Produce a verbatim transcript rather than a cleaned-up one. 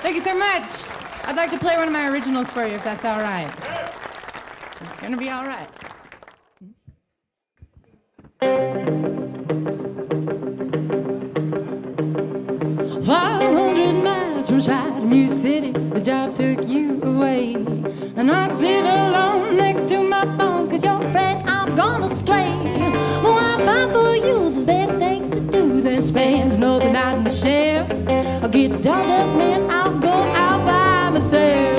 Thank you so much. I'd like to play one of my originals for you, if that's all right. It's gonna be all right. five hundred miles from side of Music City, the job took you away. And I sit alone next to my phone, cause you're afraid I'm gonna stray. Oh, I find for you there's better things to do than spend another night in the shell. I'll get dolled up, man, I'll go out by myself.